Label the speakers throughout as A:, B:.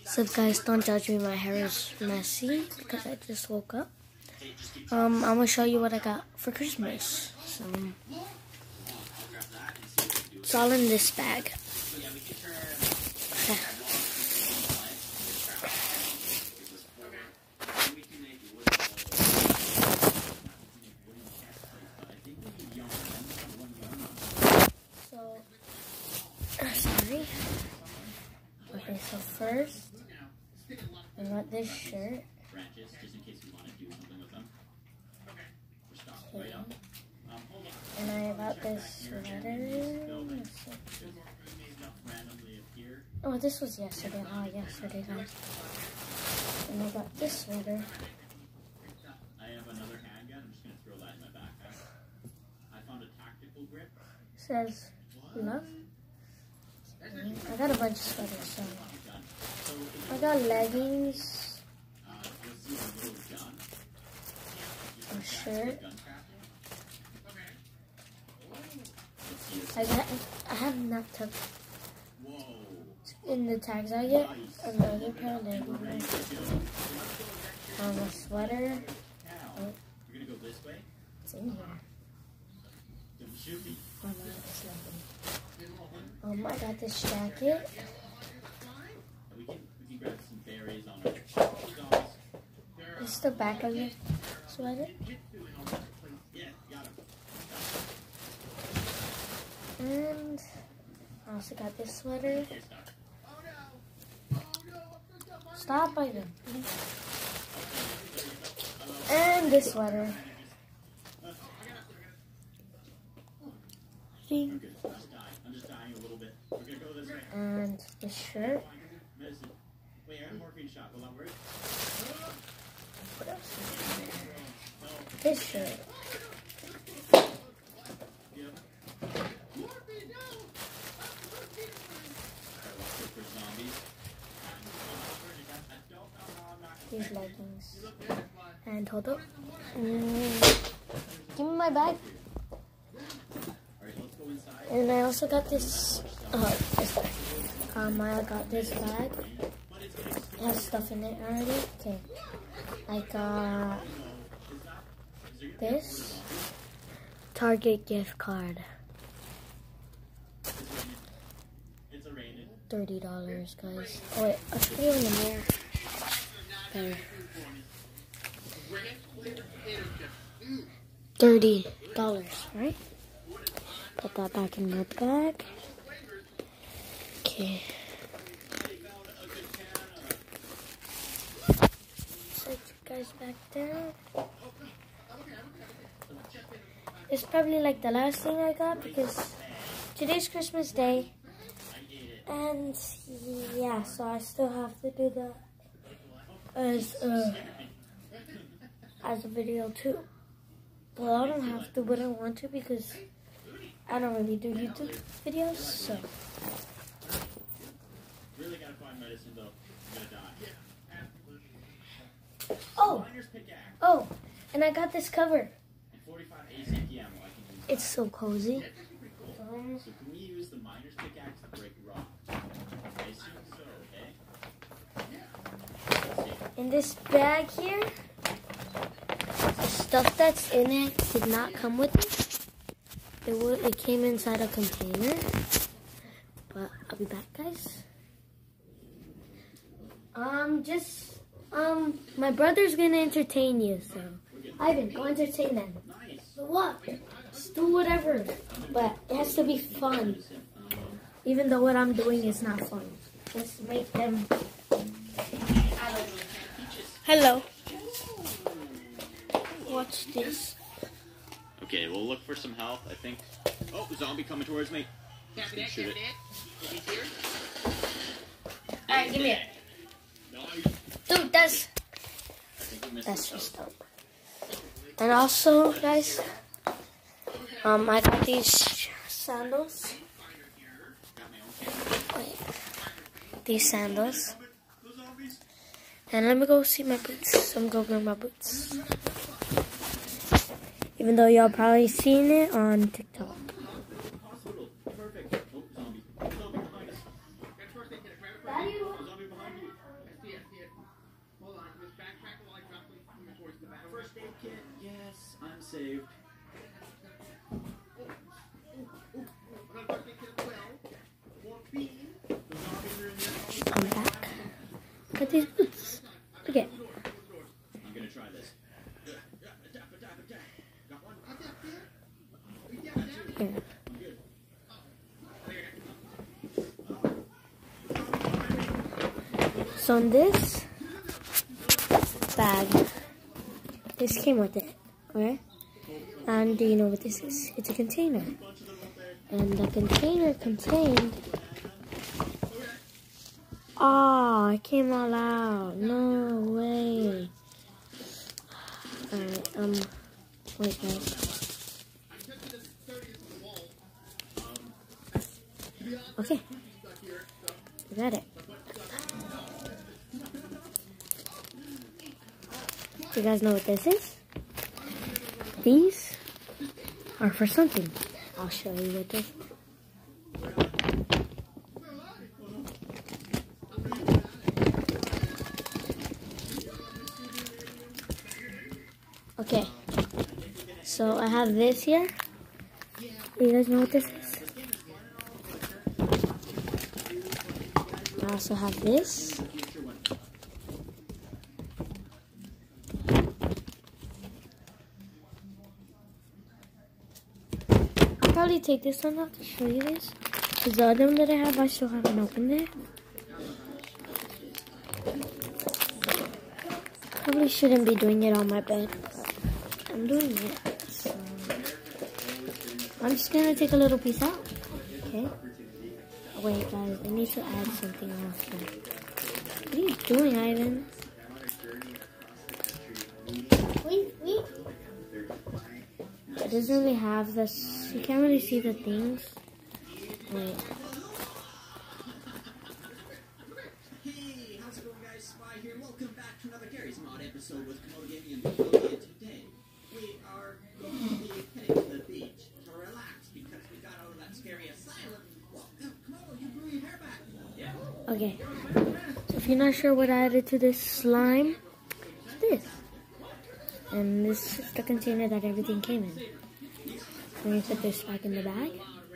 A: So guys, don't judge me, my hair is messy because I just woke up. I'm gonna show you what I got for Christmas. So it's all in this bag. Sorry. Okay, so first I got this shirt. Okay. And I got this sweater. Oh, this was yesterday. Oh, yesterday, guys. And I got this sweater.
B: I have another handgun. I'm just going to throw that in my backpack. I found a tactical grip.
A: It says love. I got a bunch of sweaters, so I got leggings, a shirt. I have enough to in the tags. I get another pair of leggings, a sweater. Oh, it's in here. Oh no, it's nothing. I got this jacket.
B: We can grab some berries on it.
A: This is the back of your sweater. And I also got this sweater. Stop biting. And this sweater.
B: I'm just dying a little bit. We're gonna go this way.
A: And this shirt.
B: Wait, I have a morphine shot. Will that work?
A: What else is in there? This shirt. These leggings. And hold up. Give me my bag. And I also got this bag. I got this bag. It has stuff in it already. Okay. I got this Target gift card. $30, guys. Oh wait, I'll put it in the mirror. There. $30, right? Put that back in my bag. Okay. Set you guys back down. It's probably like the last thing I got because today's Christmas Day. And yeah, so I still have to do that as a video too. Well, I don't have to, but I want to because I don't really do YouTube videos, so.
B: Really gotta find medicine though. I'm gonna die.
A: Oh, and I got this cover.
B: 45 ACP ammo I can use.
A: It's so cozy.
B: So can we use the miner's pickaxe to break rock? I assume so, okay?
A: In this bag here, the stuff that's in it did not come with it. It came inside a container, but I'll be back, guys. My brother's gonna entertain you, so Ivan, go entertain them. But what? Just do whatever, but it has to be fun. Even though what I'm doing is not fun. Just make them. Hello. Watch this.
B: Okay, we'll look for some health, I think. Oh, zombie coming towards me. Shoot it.
A: Alright, give me it. Dude, that's just dope. And also, guys, I got these sandals. Wait. These sandals. And let me go see my boots. I'm gonna go bring my boots. Even though y'all probably seen it on TikTok.
B: saved.
A: I'm back. Look at these boots. Look at.
B: I'm gonna try this.
A: Here. So in this bag, this came with it, okay? And do you know what this is? It's a container. And the container contained... Oh, it came all out. No way. Alright, wait guys. Okay. We got it. You guys know what this is? These are for something. I'll show you what this is. Okay, so I have this here. You guys know what this is? I also have this. I'll probably take this one out to show you this. Because the other one that I have, I still haven't opened it. Probably shouldn't be doing it on my bed, but I'm doing it. So I'm just gonna take a little piece out. Okay. Oh, wait, guys, I need to add something else here. What are you doing, Ivan? Wait. It doesn't really have this. You can't really see the things. Wait.
B: Hey, how's it going, guys? Spy here. Welcome back to another Gary's Mod episode with Komodo Gaming and Komodo. And today we are going to be heading to the beach to relax because we got out of that scary asylum. Well, Komodo, you grew your hair back. Yeah.
A: Okay. So if you're not sure what I added to this slime, it's this. And this is the container that everything came in. Let me put this back in the bag.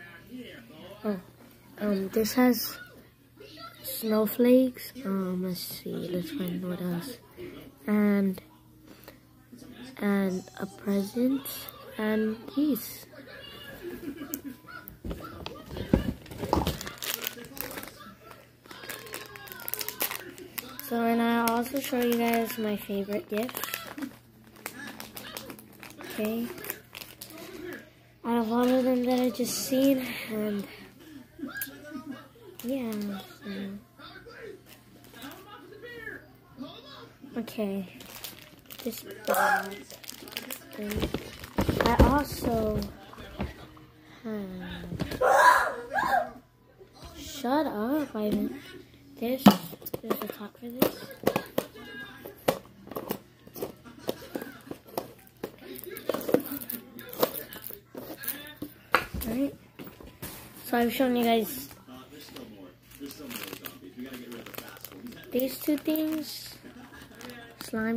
A: Oh, this has snowflakes. Let's see. Let's find what else. And a present and these. So, and I'll also show you guys my favorite gifts. Okay. Out of all of them that I just seen, and yeah. Okay. This bag. Okay. I also have. Shut up, Ivan. There's a top for this. Alright. So I've shown you guys these two things. Slime.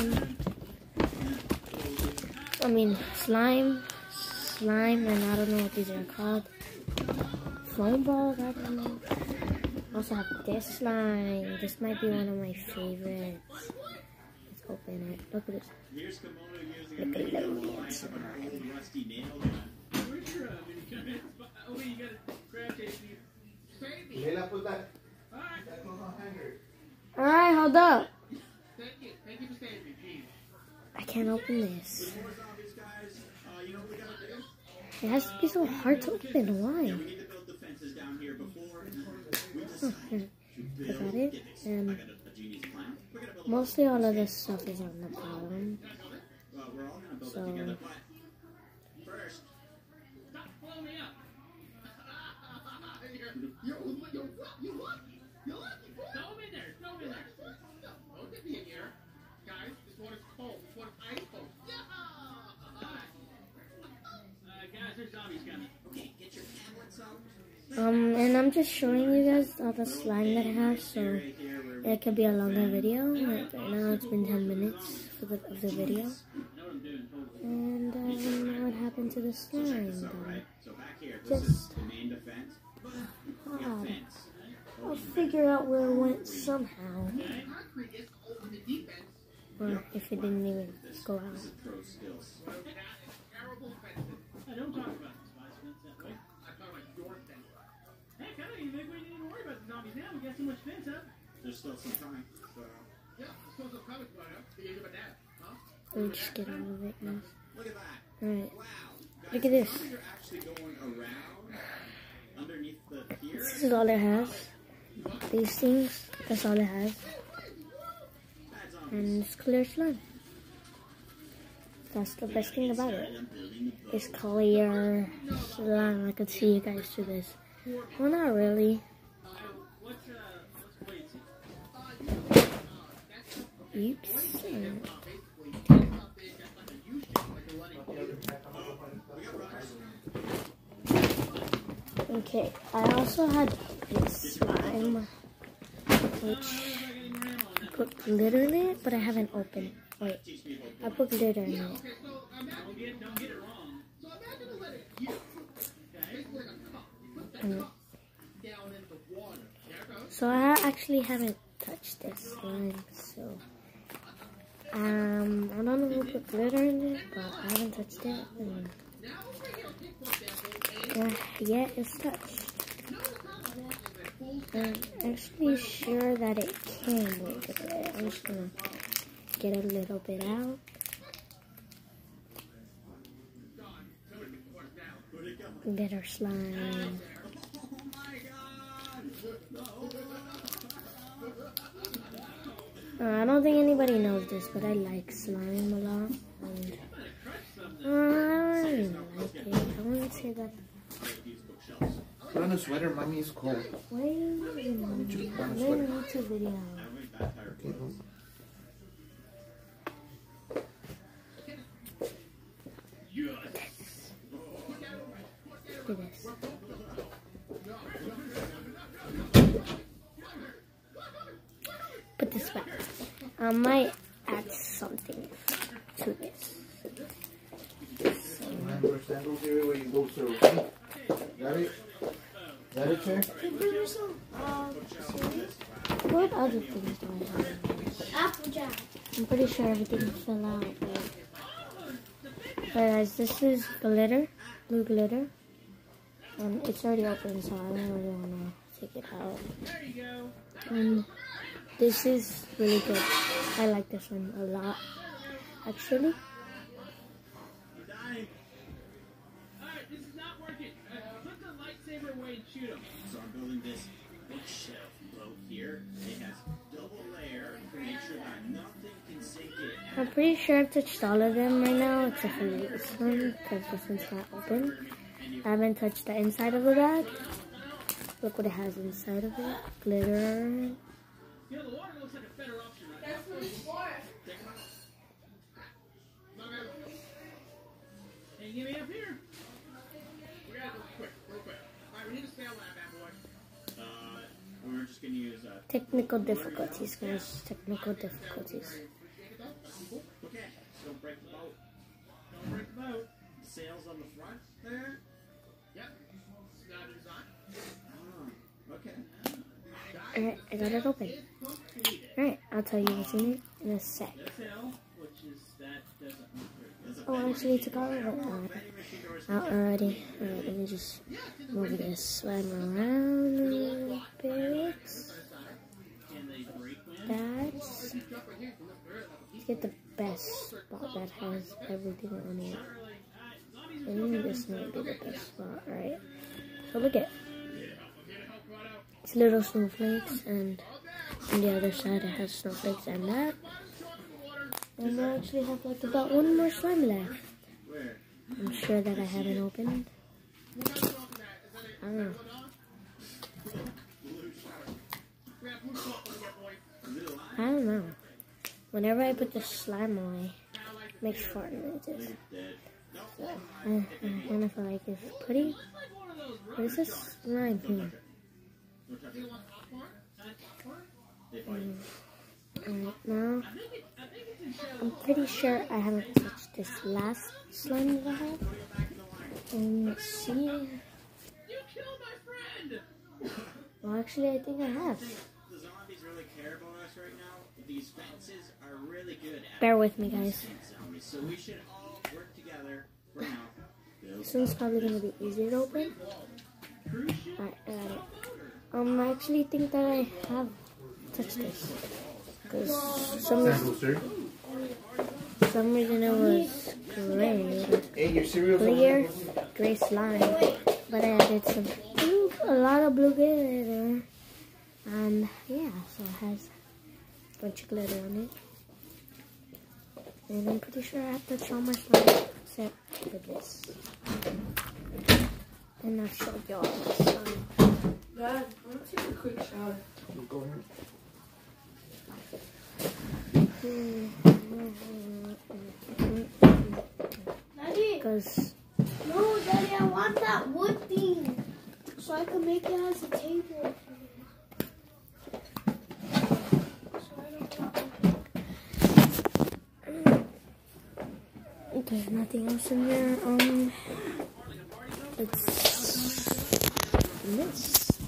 A: I mean slime, and I don't know what these are called. Foam balls, I don't know. I also have this slime. This might be one of my favorites. Let's open it. Look at this. Look at those. Alright, hold up. I can't open this. It has to be so hard to open. Why? Oh, here. I got it. And mostly all of this stuff is on the bottom. So and I'm just showing you guys all the slime that I have, so it could be a longer video. Right now it's been 10 minutes of the video. And what happened to the slime?
B: So back here, this is the main defense.
A: I'll figure out where it went somehow. Or if it didn't even go out.
B: Pro skills.
C: I don't talk about the spice fence that way. I talk about your fence. Heck, I don't even think we need to worry about the zombies now. We got so much fence up.
B: There's still some time. So.
C: Yeah, there's still some coming going up. You about that, huh?
A: Let me just get out of it now.
B: Look at that.
A: Alright.
B: Wow. Guys,
A: Look at this.
B: you're actually going around underneath the pier.
A: This is all it has. These things, that's all it has. And it's clear slime. That's the best thing about it. It's clear slime. I could see you guys through this. Well, not really. Oops. Okay, I also had this slime, which I put glitter in it, but I haven't opened it. Wait, I put glitter in it. So I actually haven't touched this slime, so I don't know who put glitter in it, but I haven't touched it. Yeah, it's touched. I'm actually sure that it can work with it. I'm just gonna get a little bit out. Glitter slime. I don't think anybody knows this, but I like slime a lot. And, I don't really like it. I wouldn't say that.
D: Put on a sweater, mommy is cold.
A: Wait a minute. I'm in a YouTube video.
D: Okay, well.
A: Look at this. Put this back. I might add something to this.
D: Remember sandals area where you go through. Got it? Got it, chair?
A: What other things do I have? Applejack. I'm pretty sure everything fell out. But guys, this is glitter, blue glitter. And it's already open, so I don't really want to take it out. And this is really good. I like this one a lot, actually.
C: Alright, this is not working. Put the lightsaber away and shoot him.
B: So I'm building this bookshelf boat here. It has double layer to make sure that nothing can sink in.
A: I'm pretty sure I've touched all of them right now, except for this one, because this one's not open. I haven't touched the inside of the bag. Look what it has inside of it. Glitter.
C: You know, the water looks like a better option right now. Hey, get me up here. We gotta go quick, real quick. Alright, we need to sail that bad boy.
B: We're just gonna use
A: Technical difficulties, guys. Technical difficulties.
B: okay, so break the boat.
C: Don't break the boat.
B: Sails on the front there.
C: Yep. Got it design.
B: Oh, okay.
A: Alright, I got it open. Alright, I'll tell you what's in it in a sec.
C: Sail, which is that doesn't look very good.
A: Oh, I actually took all of it out already. Alright, let me just move this slime around a little bit. That's... Let's get the best spot that has everything on it. I think this might be the best spot, right? So look at it. It's little snowflakes, and on the other side it has snowflakes and that. And I actually have like about one more slime left. I'm sure that I haven't opened. I don't know. I don't know. Whenever I put the slime away, it makes fart noises. So, I kind of feel like it's pretty. What is this slime here? Alright, now I'm pretty sure I haven't touched this last slime that I had. And let's see.
C: You killed my friend!
A: Well, actually, I think I have.
B: The zombies really care about us right now. These fences are really good at
A: Bear with me, guys.
B: zombies, so we should all work together for now.
A: This one's probably going to be easier to open. Alright, I got it. I actually think that I have touched this. Because some reason it was gray.
D: Hey, your cereal's
A: Clear, gray slime. But I added a lot of blue glitter. And yeah, so it has a bunch of glitter on it. And I'm pretty sure I have to show my slime except for this. And I'll show y'all the slime.
E: Dad, I'm gonna take a quick shower.
D: Go ahead.
A: Daddy,
E: Because
A: no, Daddy, I want that wood thing so I can make it as a table. There's nothing else in there. It's this.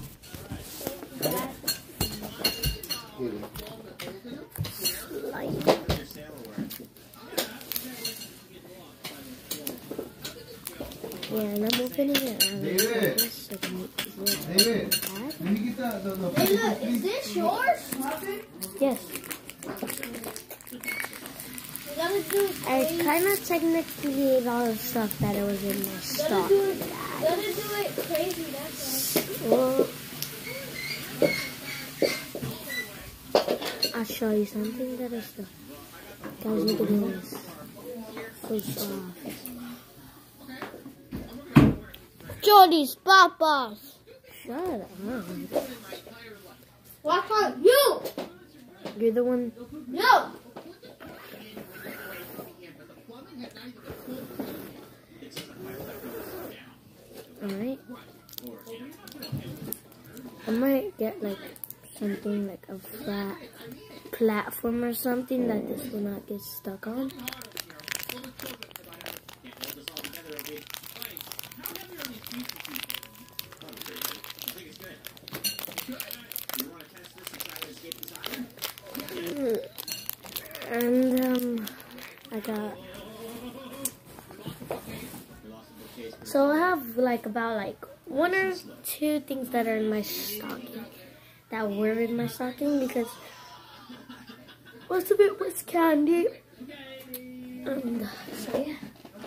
A: Slime. Yeah, and I'm opening it.
D: David! David, let me get the
A: Hey, look, is this yours? Yes.
E: you gotta do
A: I kind of technically ate all the stuff that was in my stock.
E: gotta do it crazy, that's
A: Well, I'll show you something that is the. Guys, look at this. So soft. Jody's Papas. Shut up.
E: What about you?
A: You're the one.
E: No!
A: Alright. I might get like something like a flat platform or something that this will not get stuck on. And I got. So I have like about like 1 or 2 things that are in my stocking, that were in my stocking, because most of it was candy. And so yeah,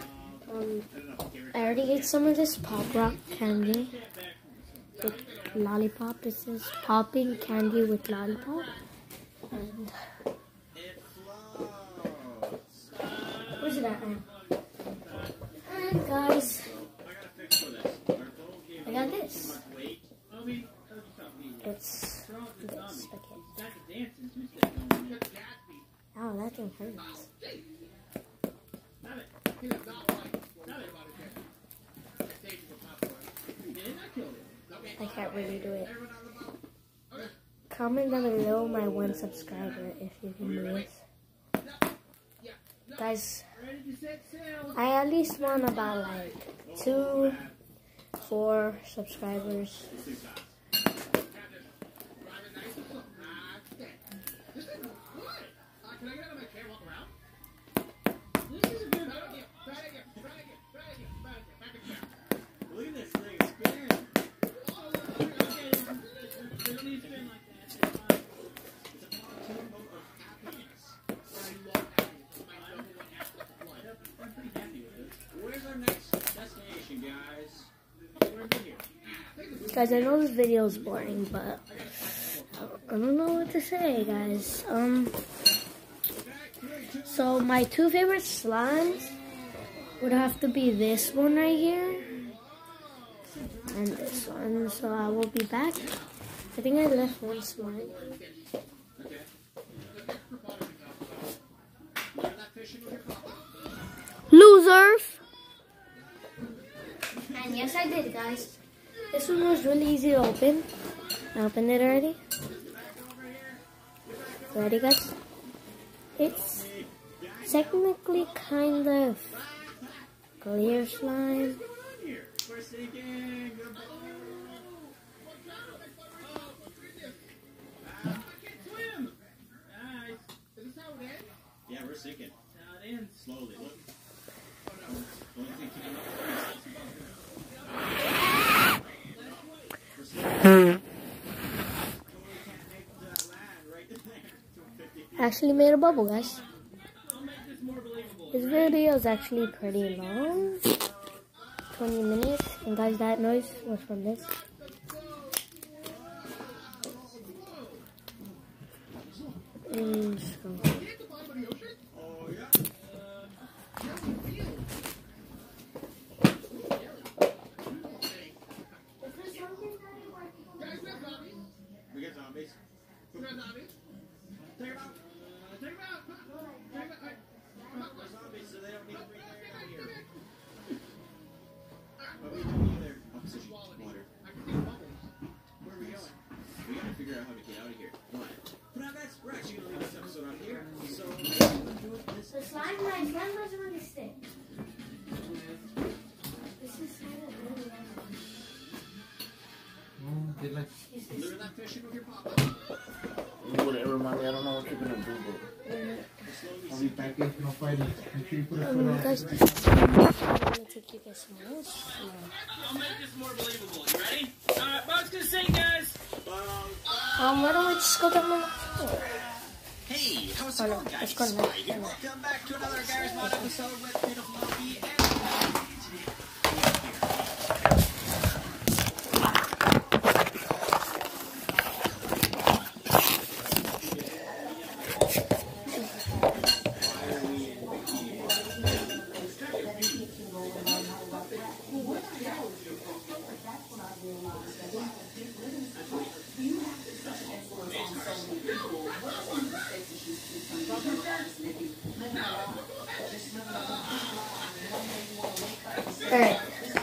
A: I already ate some of this Pop Rock candy with lollipop. It says popping candy with lollipop. And where's it at now? And guys, I got this. It's this. Okay. Oh, that thing hurts. I can't really do it. Comment down below my 1 subscriber if you can do this. Guys, I at least want about like 2, 4 subscribers.
B: Look at this thing spinning. Where's our next destination, guys? We're here.
A: Guys, I know this video is boring, but I don't know what to say, guys. So my 2 favorite slimes would have to be this one right here and this one. So I will be back. I think I left 1 slime. Losers! And yes, I did, guys. This one was really easy to open. I opened it already. Ready, guys? It's technically kind of clear slime.
B: First again. Good ball.
C: I can't swim. Nice. Is this how it ends?
B: Yeah, we're sinking.
C: How it ends.
B: Slowly. Look. Only thing keeping up. We're sinking.
A: Actually made a bubble, guys.
C: I'll make this more believable.
A: This video is actually pretty long, 20 minutes. And guys, that noise was from this.
B: Oh, yeah. We get zombies.
C: You got zombies?
B: Take them out.
C: Take him out. Take him out.
B: We're zombies, so they don't need to bring their out here. What are we doing over there? Oxygen. Water.
C: I can see bubbles.
B: Where are we going? We gotta figure out how to get out of here. What? But now guys, we're actually gonna leave this episode out here. So what we're doing is
E: The slime doesn't really stick. This is kind of really
B: lure that fish in with your papa.
D: Whatever, mommy. I don't know what you're gonna do, but I'll be back in. No fighting. Make sure you put a foot on.
A: Guys, I'm gonna take you guys some more.
C: I'll make this more believable. You ready? Alright, Bob's gonna sing, guys.
A: Why don't we just go down on the floor?
B: Hey, how's
A: Oh,
B: it
A: no,
B: going, guys?
A: it's gone now.
B: Spy here. Welcome back to another Garry's Mod episode with Beautiful Monkey and
A: Alright.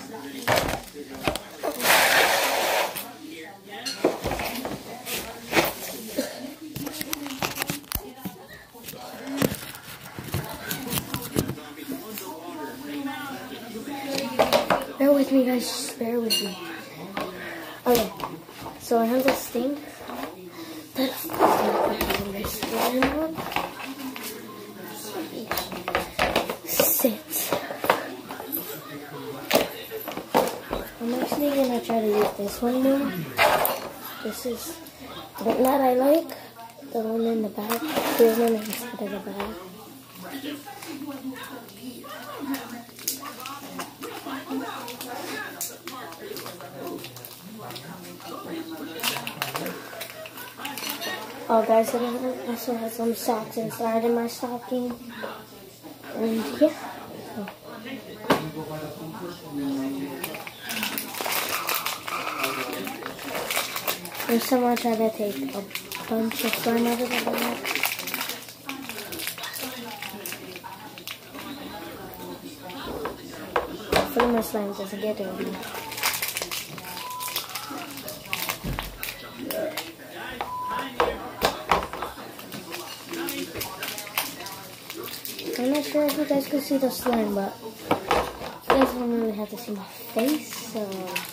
A: Bear with me, guys. Just bear with me. Okay. So I have this thing that I'm putting this slime on. Sit. I'm actually gonna try to use this one more. This is the one that I like. The one in the bag. The one inside of the bag. Oh guys, I also have some socks inside in my stocking. And yeah. So. First time I try to take a bunch of slime out of the bag. Hopefully my slime doesn't get dirty. I'm not sure if you guys can see the slime, but you guys don't really have to see my face, so...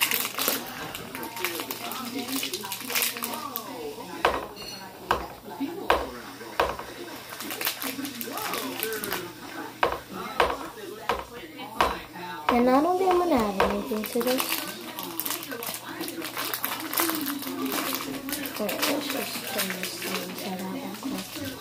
A: And I don't think I'm gonna add anything to this. Alright, let's just turn this thing inside out back there.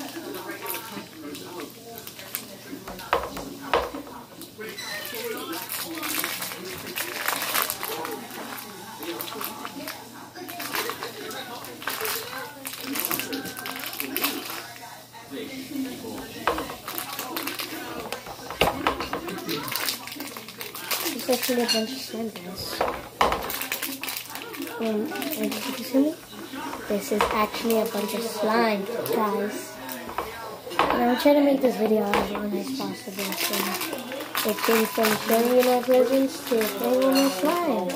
A: It's actually a bunch of slime, guys. And you can see, this is actually a bunch of slime, guys. And I'll try to make this video as long as possible. So it came from showing you my presents to playing with my slime.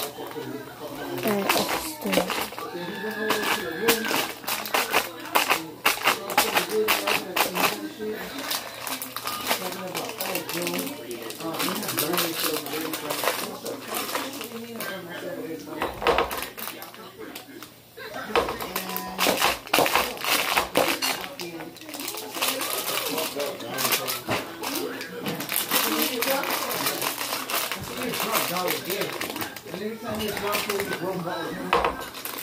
A: Alright, let's do it.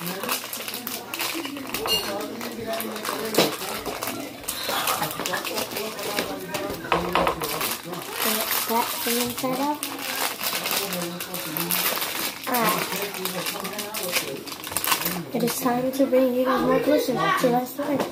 A: That thing inside out. Alright. It is time to bring you guys more closer to that slide.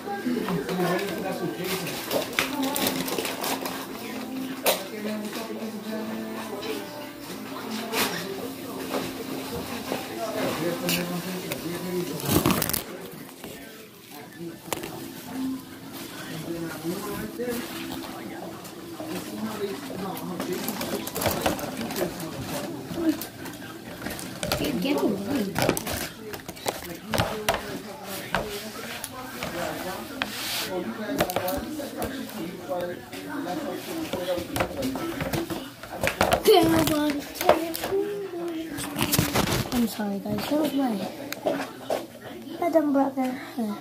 A: Get away. I'm sorry guys, that was my dumb brother.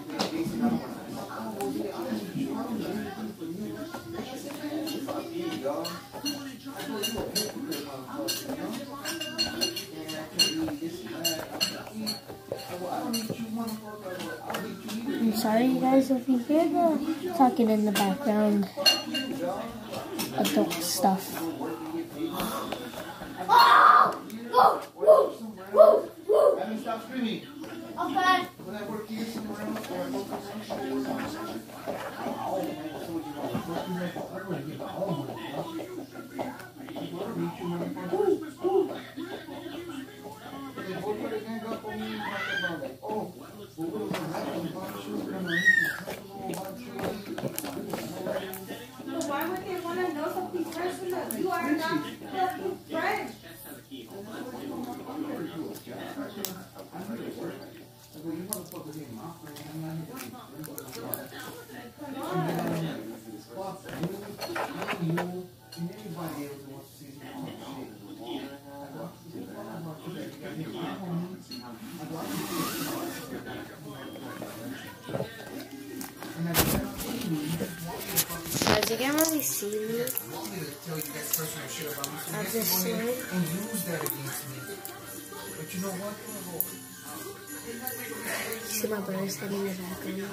A: I'm sorry you guys if you hear the talking in the background. Adult stuff.
D: Stop screaming.
E: Okay.
D: When I work here somewhere else, or I go
E: Why would they want to know something personal? You are not fucking friends.
A: Guys, you can't really see me. I'm just saying.
D: And use that against me. But you know what?
A: See my brother's head in the background.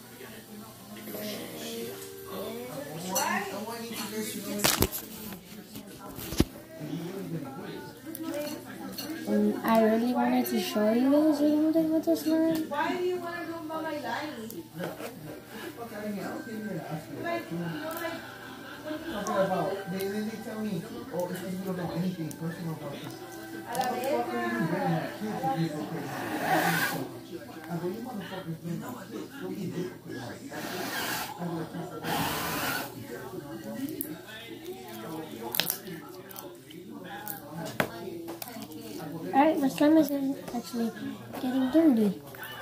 A: I really wanted to show you guys something with this man.
E: Why do you want to know about my life?
D: They tell me, oh, it's because you don't know anything personal about this.
E: A la verga.
A: Alright, my slime is actually getting dirty.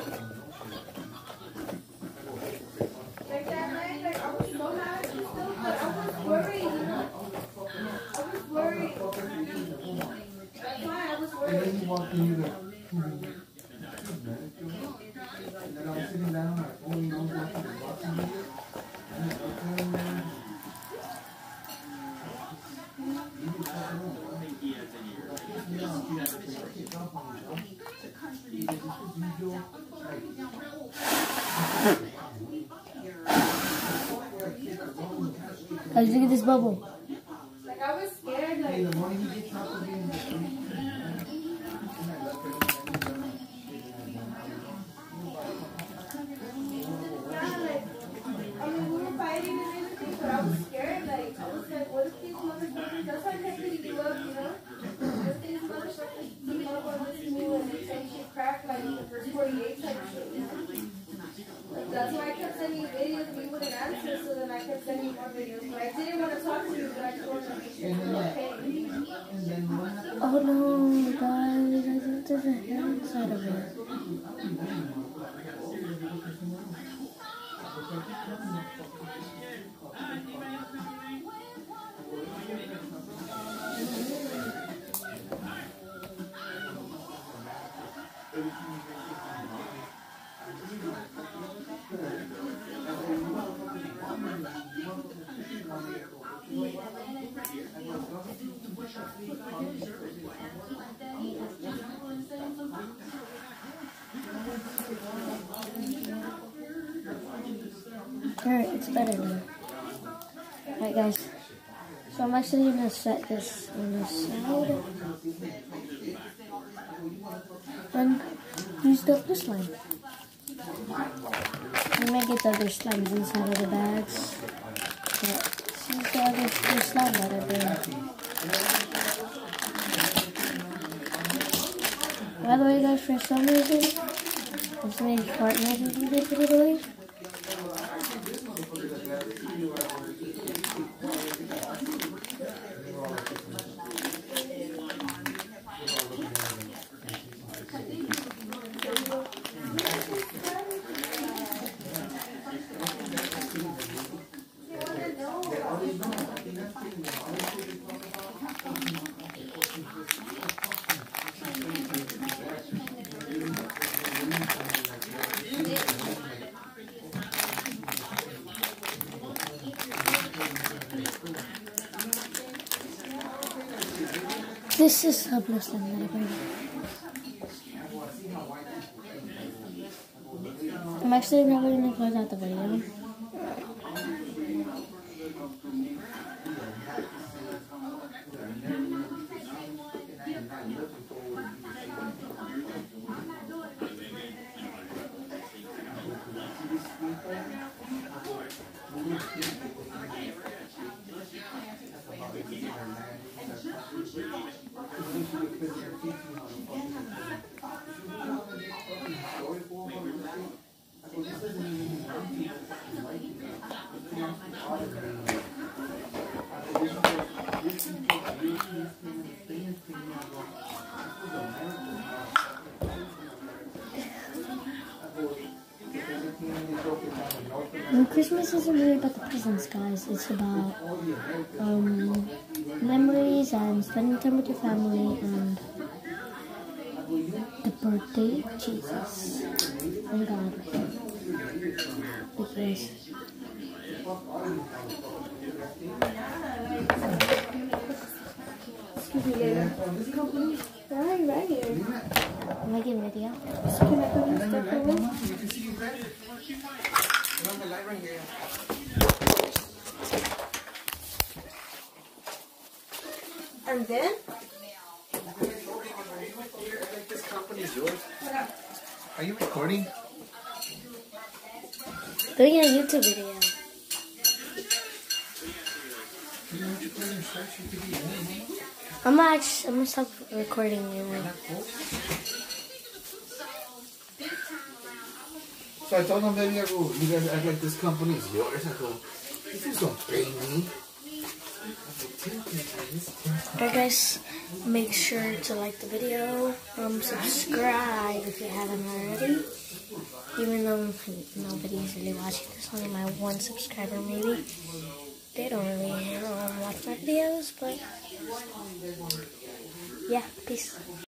E: Like that night, like I was so mad at you still, but I was worried, you know? I was worried. That's why I was
D: And
E: worried.
D: then you walked in, you're like, and then I was sitting down, like, oh, you know, watching the video. And I was telling them,
A: Guys, look at this bubble.
E: Like I was scared, like.
D: in the morning, you get chocolate in the street.
E: I mean, we were fighting and everything, but I was scared. Like, I was like, what if these motherfuckers, that's why I kept hitting you up, you know? What if these motherfuckers team up on this new and they say shit crack like the first 48 type shit, you know? Like, that's why I kept sending you videos and you wouldn't answer, so then I kept sending you more videos. But I didn't want to talk to you, but I just wanted to make sure you were okay.
A: Oh no, guys, I think there's a hair inside of it. Alright, it's better now. Alright guys, so I'm actually going to set this on the side and use the other slime. We might get the other slimes inside of the bags, but since the other slime that are there. By the way guys, for some reason, this made fart noises when they put it away. This is a blue slime that I bring. I'm actually probably going to close out the video. And Christmas isn't really about the presents, guys. It's about memories and spending time with your family and the birthday of Jesus and God. Because
E: Excuse me, Gator. This company, right here.
A: I'm making a video.
E: So can I put this stuff away?
D: You can see you better. I'm on the light right here.
E: And then?
D: This company is yours. Are you recording?
A: Doing a YouTube video. I'm gonna stop recording anyway.
D: So I told them, baby, I go, you guys act like this company is yours. I go, you just don't pay me.
A: Alright guys, make sure to like the video, subscribe if you haven't already. Even though nobody's really watching this, only my one subscriber maybe. They don't really watch my videos, but yeah, peace.